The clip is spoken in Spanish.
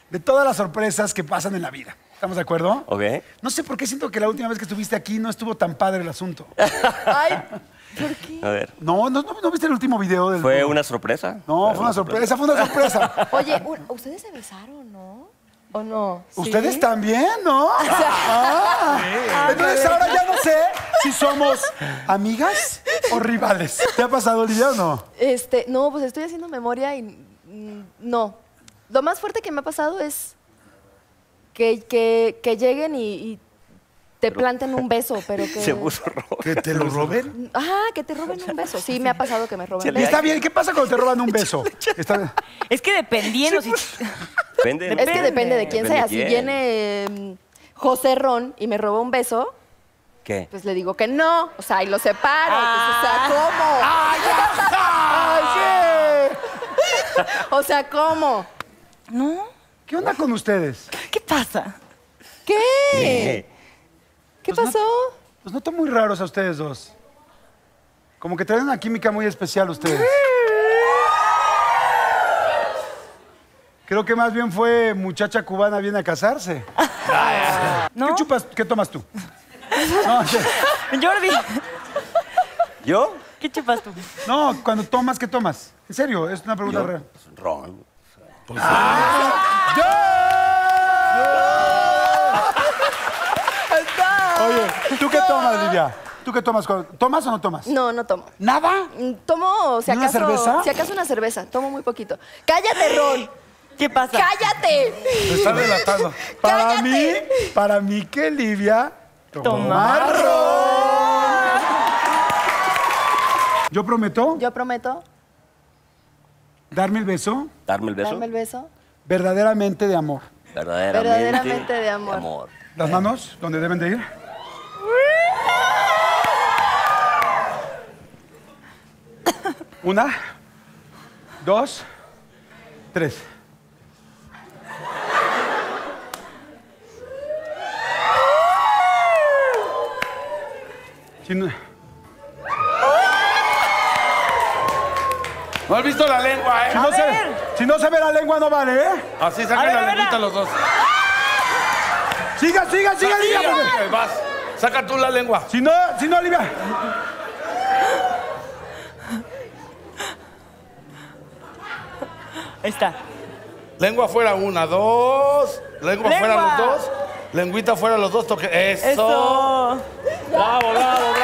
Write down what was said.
de todas las sorpresas que pasan en la vida. ¿Estamos de acuerdo? Ok. No sé por qué siento que la última vez que estuviste aquí no estuvo tan padre el asunto. Ay, ¿por qué? A ver. ¿No viste el último video del... ¿Fue una sorpresa? No, fue una sorpresa, fue una sorpresa. Oye, ustedes se besaron, ¿no? ¿O no? ¿Ustedes ¿Sí? también, no? Entonces ahora ya no sé si somos amigas o rivales. ¿Te ha pasado, Olivia, o no? No, pues estoy haciendo memoria y no. Lo más fuerte que me ha pasado es que lleguen y te planten un beso, pero que... Se puso rojo. ¿Que te lo roben? Ajá, que te roben un beso. Sí, me ha pasado que me roben Y un beso. está bien, ¿qué pasa cuando te roban un beso? Está... Es que dependiendo si... Depende. Es que depende de quién Depende sea. de quién. Si viene José Ron y me roba un beso, ¿Qué? pues le digo que no. O sea, y lo separo. Pues, o sea, ¿cómo? ¡Ay, ya está! ¡Ay, sí! O sea, ¿cómo? ¿No? ¿Qué onda con ustedes? ¿Qué pasa? ¿Qué? ¿Qué Pues no- pasó? Los noto muy raros a ustedes dos. Como que traen una química muy especial ustedes. Creo que más bien fue muchacha cubana viene a casarse. ¿No? ¿Qué chupas? ¿Qué tomas tú? No, Jordi, ¿Yo? ¿qué chupas tú? no, cuando tomas, ¿qué tomas? En serio, es una pregunta Yo, real. pues, ron. Oye, ¿tú qué tomas, Livia? ¿Tú qué tomas? ¿Tomas o no tomas? No, no tomo. ¿Nada? Tomo, si ¿Ni una acaso... cerveza? Si acaso una cerveza. Tomo muy poquito. ¡Cállate, Ron! ¿Qué pasa? ¡Cállate! Me está relatando. Para mí que Livia toma Toma ron. Yo prometo Yo prometo darme el beso Darme el beso. darme el beso. verdaderamente de amor. Verdaderamente de amor. Las manos, donde deben de ir. Una, dos, tres. Si no, ¿No has visto la lengua, si no si no se ve la lengua, no vale, ¿eh? Así A sacan ver, la a ver, lengüita a- los dos. Siga, Livia. porque- Vas, saca tú la lengua. Si no, Livia. Ahí está. Lengua afuera, una, dos. Lengua afuera Lengua. los dos. Lengüita afuera los dos. Toque. Eso. Eso. Bravo, bravo,